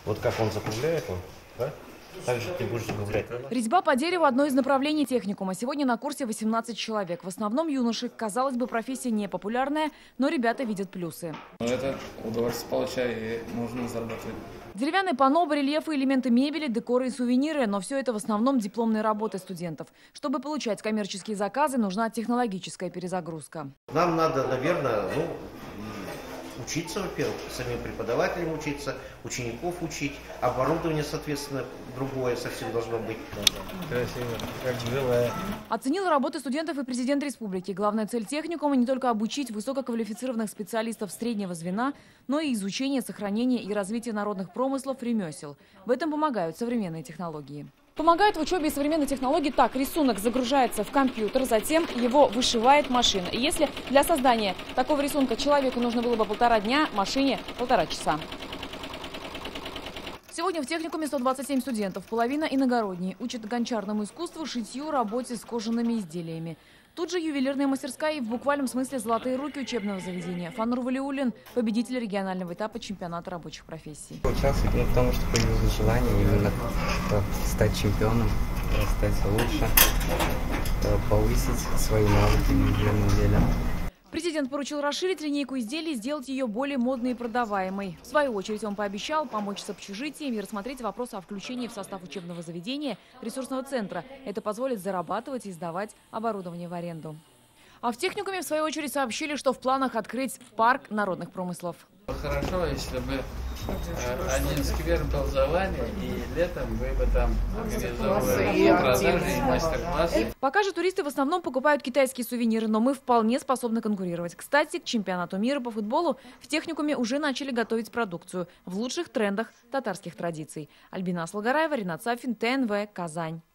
Вот как он закругляет, да? Так же ты будешь закруглять. Резьба по дереву – одно из направлений техникума. Сегодня на курсе 18 человек. В основном юноши. Казалось бы, профессия не популярная, но ребята видят плюсы. Это удовольствие получаю, и можно зарабатывать. Деревянные панно, барельефы, элементы мебели, декоры и сувениры. Но все это в основном дипломные работы студентов. Чтобы получать коммерческие заказы, нужна технологическая перезагрузка. Нам надо, наверное, учиться, во-первых, самим преподавателям учиться, учеников учить. Оборудование, соответственно, другое совсем должно быть. Красиво, как живое. Оценил работы студентов и президент республики. Главная цель техникума – не только обучить высококвалифицированных специалистов среднего звена, но и изучение, сохранение и развитие народных промыслов, ремесел. В этом помогают современные технологии. Помогает в учебе современной технологии так. Рисунок загружается в компьютер, затем его вышивает машина. И если для создания такого рисунка человеку нужно было бы 1,5 дня, машине 1,5 часа. Сегодня в техникуме 127 студентов, половина иногородние. Учат гончарному искусству, шитью, работе с кожаными изделиями. Тут же ювелирная мастерская и в буквальном смысле золотые руки учебного заведения. Фанур Валиуллин – победитель регионального этапа чемпионата рабочих профессий. Участвовать, потому что появилось желание именно стать чемпионом, стать лучше, повысить свои навыки в ювелирном деле. Президент поручил расширить линейку изделий и сделать ее более модной и продаваемой. В свою очередь он пообещал помочь с общежитием и рассмотреть вопрос о включении в состав учебного заведения ресурсного центра. Это позволит зарабатывать и сдавать оборудование в аренду. А в техникуме, в свою очередь, сообщили, что в планах открыть парк народных промыслов. Хорошо, если бы один сквер был за вами, и летом вы бы там организовывали продажи и мастер-классы. Пока же туристы в основном покупают китайские сувениры, но мы вполне способны конкурировать. Кстати, к чемпионату мира по футболу в техникуме уже начали готовить продукцию в лучших трендах татарских традиций. Альбина Асылгараева, Ринат Сафин, ТНВ, Казань.